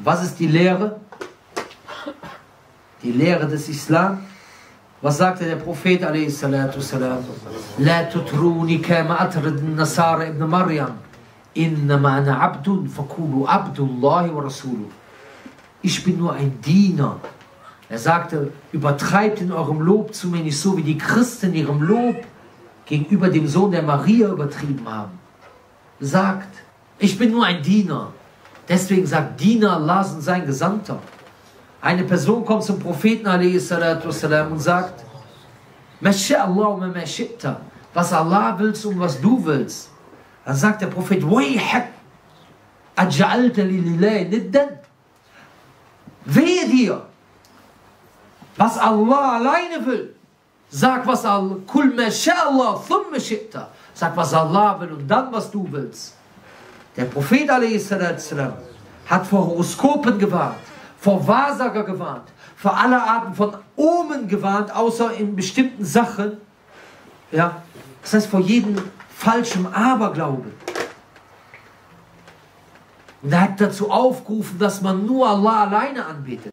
Was ist die Lehre? Die Lehre des Islam. Was sagte der Prophet a.s. La tutruni kama atrid Nasara ibn Maryam. Innama ana abdun fakulu abdullahi wa rasuluh. Ich bin nur ein Diener. Er sagte, übertreibt in eurem Lob zu mir nicht so, wie die Christen ihrem Lob gegenüber dem Sohn der Maria übertrieben haben. Sagt, ich bin nur ein Diener. Deswegen sagt Diener Allahs und sein Gesandter. Eine Person kommt zum Propheten a.s. und sagt, was Allah willst und was du willst. Dann sagt der Prophet, wehe dir, was Allah alleine will. Sag, was Allah, sag, was Allah will und dann, was du willst. Der Prophet a.s. hat vor Horoskopen gewarnt, vor Wahrsager gewarnt, vor aller Arten von Omen gewarnt, außer in bestimmten Sachen. Ja, das heißt, vor jedem falschen Aberglauben. Und er hat dazu aufgerufen, dass man nur Allah alleine anbetet.